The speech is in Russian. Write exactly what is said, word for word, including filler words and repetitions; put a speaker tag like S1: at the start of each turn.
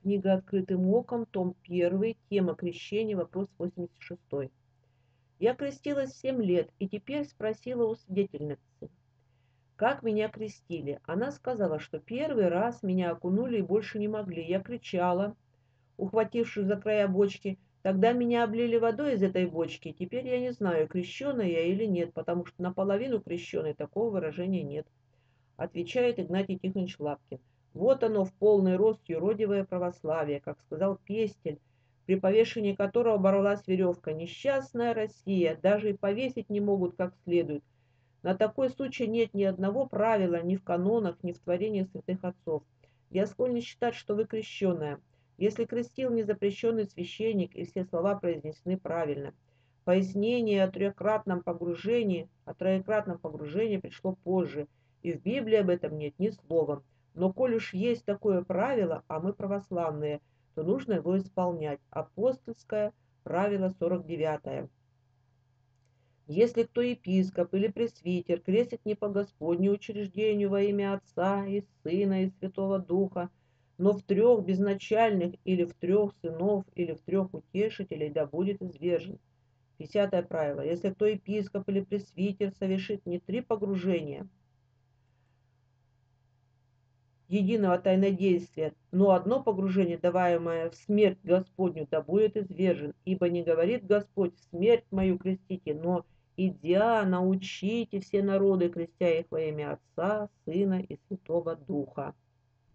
S1: Книга «Открытым оком», том первый, тема крещения, вопрос восемьдесят шестой. Я крестилась в семь лет и теперь спросила у свидетельницы, как меня крестили. Она сказала, что первый раз меня окунули и больше не могли. Я кричала, ухватившись за края бочки. Тогда меня облили водой из этой бочки. Теперь я не знаю, крещеная я или нет, потому что наполовину крещеной такого выражения нет. Отвечает Игнатий Тихонович Лапкин. Вот оно в полный рост юродивое православие, как сказал Пестель, при повешении которого боролась веревка. Несчастная Россия, даже и повесить не могут как следует. На такой случай нет ни одного правила ни в канонах, ни в творении святых отцов. Я склонен считать, что вы крещеная. Если крестил незапрещенный священник, и все слова произнесены правильно. Пояснение о трехкратном погружении, о троекратном погружении пришло позже, и в Библии об этом нет ни слова. Но коль уж есть такое правило, а мы православные, то нужно его исполнять. Апостольское правило сорок девятое. Если кто епископ или пресвитер крестит не по Господню учреждению во имя Отца и Сына и Святого Духа, но в трех безначальных или в трех сынов или в трех утешителей, да будет извержен. Десятое правило. Если кто епископ или пресвитер совершит не три погружения единого тайнодействия, но одно погружение, даваемое в смерть Господню, да будет извержен. Ибо не говорит Господь: в смерть мою крестите, но идя, научите все народы, крестя их во имя Отца, Сына и Святого Духа.